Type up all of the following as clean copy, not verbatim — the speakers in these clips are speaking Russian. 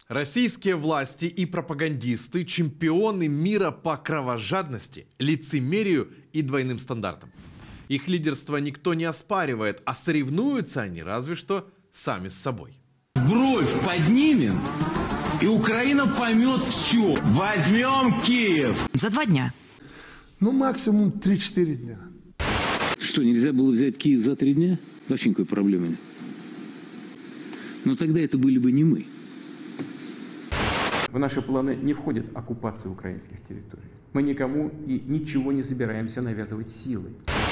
Российские власти и пропагандисты – чемпионы мира по кровожадности, лицемерию и двойным стандартам. Их лидерство никто не оспаривает, а соревнуются они разве что сами с собой. Бровь поднимем, и Украина поймет все. Возьмем Киев. За 2 дня. Ну, максимум 3-4 дня. Что, нельзя было взять Киев за 3 дня? Вообще никакой проблемы нет. Но тогда это были бы не мы. В наши планы не входит оккупация украинских территорий. Мы никому и ничего не собираемся навязывать силой.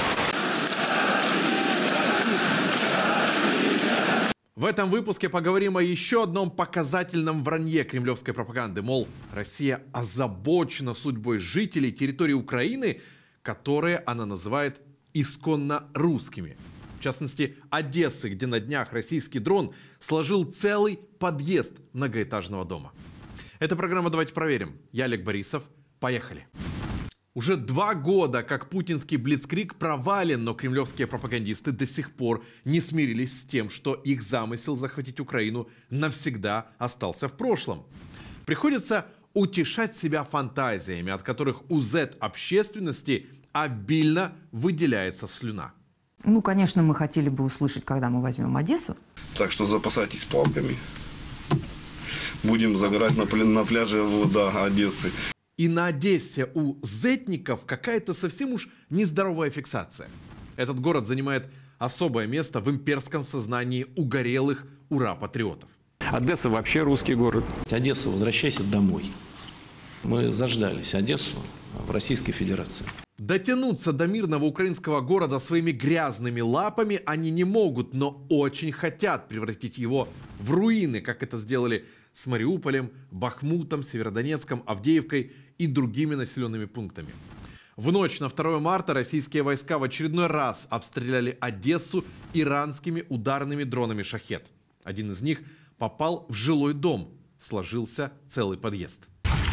В этом выпуске поговорим о еще одном показательном вранье кремлевской пропаганды. Мол, Россия озабочена судьбой жителей территории Украины, которые она называет исконно русскими. В частности, Одессы, где на днях российский дрон сложил целый подъезд многоэтажного дома. Это программа «Давайте проверим». Я Олег Борисов. Поехали. Уже 2 года, как путинский блицкриг провален, но кремлевские пропагандисты до сих пор не смирились с тем, что их замысел захватить Украину навсегда остался в прошлом. Приходится утешать себя фантазиями, от которых у Z-общественности обильно выделяется слюна. Ну, конечно, мы хотели бы услышать, когда мы возьмем Одессу. Так что запасайтесь палками. Будем загорать на пляже Одессы. И на Одессе у зетников какая-то совсем уж нездоровая фиксация. Этот город занимает особое место в имперском сознании угорелых ура-патриотов. Одесса вообще русский город. Одесса, возвращайся домой. Мы заждались Одессу в Российской Федерации. Дотянуться до мирного украинского города своими грязными лапами они не могут, но очень хотят превратить его в руины, как это сделали с Мариуполем, Бахмутом, Северодонецком, Авдеевкой и другими населенными пунктами. В ночь на 2 марта российские войска в очередной раз обстреляли Одессу иранскими ударными дронами «Шахед». Один из них попал в жилой дом, сложился целый подъезд.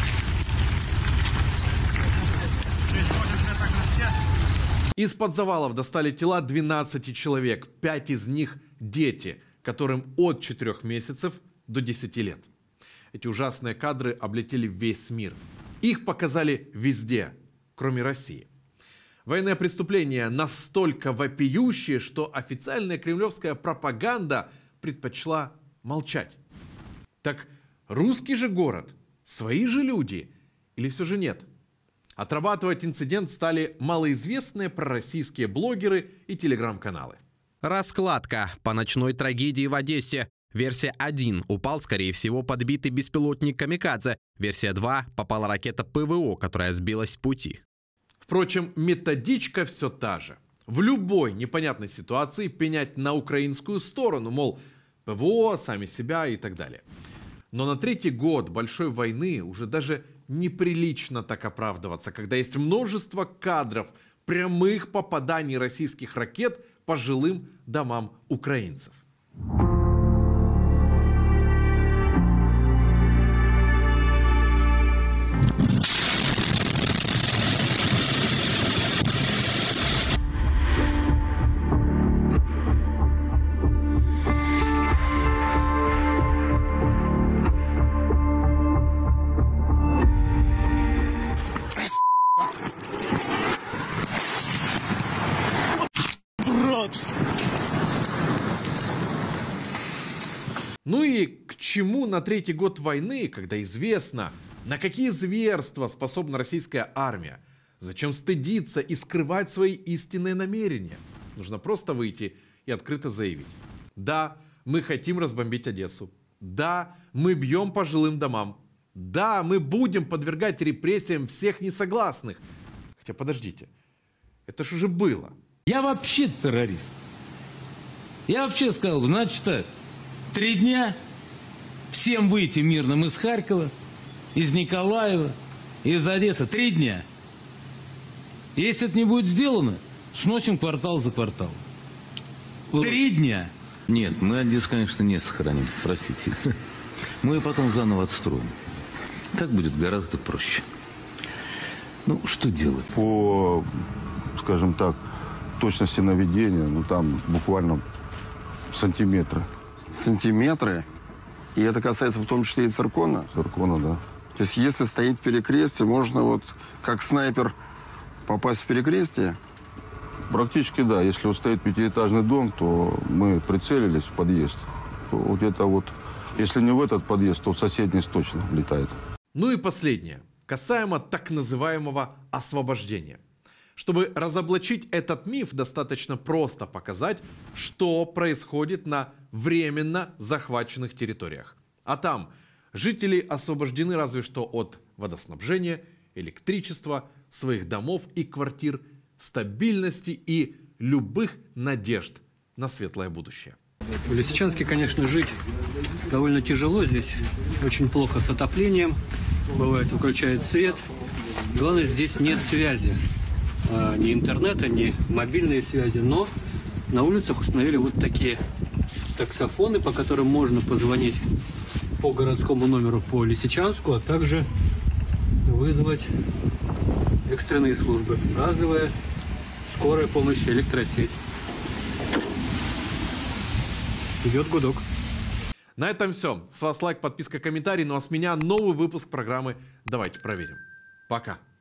Из-под завалов достали тела 12 человек, 5 из них дети, которым от 4 месяцев до 10 лет. Эти ужасные кадры облетели весь мир. Их показали везде, кроме России. Военные преступления настолько вопиющие, что официальная кремлевская пропаганда предпочла молчать. Так русский же город, свои же люди или все же нет? Отрабатывать инцидент стали малоизвестные пророссийские блогеры и телеграм-каналы. Раскладка по ночной трагедии в Одессе. Версия 1. Упал, скорее всего, подбитый беспилотник «Камикадзе». Версия 2. Попала ракета ПВО, которая сбилась с пути. Впрочем, методичка все та же. В любой непонятной ситуации пенять на украинскую сторону, мол, ПВО, сами себя и так далее. Но на 3-й год большой войны уже даже неприлично так оправдываться, когда есть множество кадров прямых попаданий российских ракет по жилым домам украинцев. Ну и к чему на 3-й год войны, когда известно, на какие зверства способна российская армия? Зачем стыдиться и скрывать свои истинные намерения? Нужно просто выйти и открыто заявить: да, мы хотим разбомбить Одессу. Да, мы бьем по жилым домам. Да, мы будем подвергать репрессиям всех несогласных. Хотя подождите, это ж уже было. Я вообще террорист. Я вообще сказал, значит так, 3 дня всем выйти мирным из Харькова, из Николаева, из Одессы. 3 дня. Если это не будет сделано, сносим квартал за кварталом. 3 дня. Нет, мы Одессу, конечно, не сохраним, простите. Мы ее потом заново отстроим. Так будет гораздо проще. Ну, что делать? По, скажем так, точности наведения, ну там буквально сантиметры. Сантиметры? И это касается в том числе и циркона? Циркона, да. То есть если стоит перекрестие, можно вот как снайпер попасть в перекрестие? Практически да. Если вот стоит пятиэтажный дом, то мы прицелились в подъезд. То вот где-то вот, если не в этот подъезд, то в соседний точно летает. Ну и последнее. Касаемо так называемого освобождения. Чтобы разоблачить этот миф, достаточно просто показать, что происходит на временно захваченных территориях. А там жители освобождены разве что от водоснабжения, электричества, своих домов и квартир, стабильности и любых надежд на светлое будущее. В Лисичанске, конечно, жить довольно тяжело. Здесь очень плохо с отоплением. Бывает, выключает свет. Главное, здесь нет связи. Ни интернета, ни мобильной связи. Но на улицах установили вот такие таксофоны, по которым можно позвонить по городскому номеру по Лисичанску, а также вызвать экстренные службы. Газовая, скорая помощь, электросеть. Идет гудок. На этом все. С вас лайк, подписка, комментарий. Ну а с меня новый выпуск программы «Давайте проверим». Пока.